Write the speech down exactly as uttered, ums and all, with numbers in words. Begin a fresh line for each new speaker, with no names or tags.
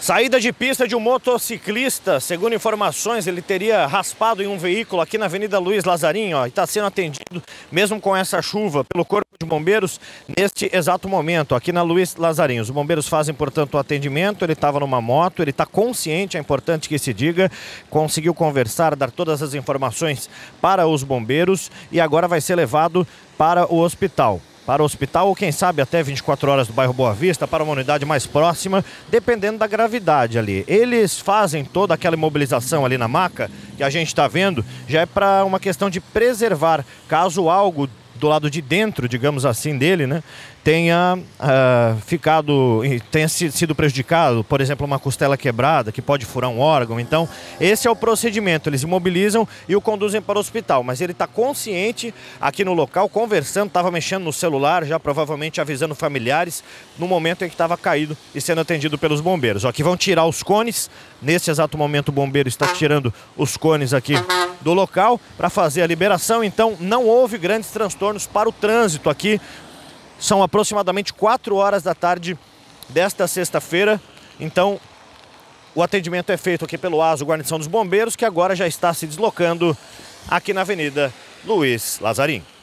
Saída de pista de um motociclista, segundo informações, ele teria raspado em um veículo aqui na Avenida Luiz Lazarim, ó, e está sendo atendido, mesmo com essa chuva, pelo Corpo de Bombeiros, neste exato momento, aqui na Luiz Lazarim. Os bombeiros fazem, portanto, o atendimento, ele estava numa moto, ele está consciente, é importante que se diga, conseguiu conversar, dar todas as informações para os bombeiros e agora vai ser levado para o hospital. Para o hospital ou quem sabe até vinte e quatro horas do bairro Boa Vista, para uma unidade mais próxima, dependendo da gravidade ali. Eles fazem toda aquela imobilização ali na maca, que a gente está vendo, já é para uma questão de preservar, caso algo do lado de dentro, digamos assim, dele, né, tenha uh, ficado, tenha sido prejudicado, por exemplo, uma costela quebrada, que pode furar um órgão. Então, esse é o procedimento, eles imobilizam e o conduzem para o hospital, mas ele está consciente aqui no local, conversando, estava mexendo no celular, já provavelmente avisando familiares, no momento em que estava caído e sendo atendido pelos bombeiros. Aqui vão tirar os cones, nesse exato momento o bombeiro está tirando os cones aqui do local para fazer a liberação, então não houve grandes transtornos para o trânsito aqui. São aproximadamente quatro horas da tarde desta sexta-feira, então o atendimento é feito aqui pelo ASO Guarnição dos Bombeiros, que agora já está se deslocando aqui na Avenida Luiz Lazarim.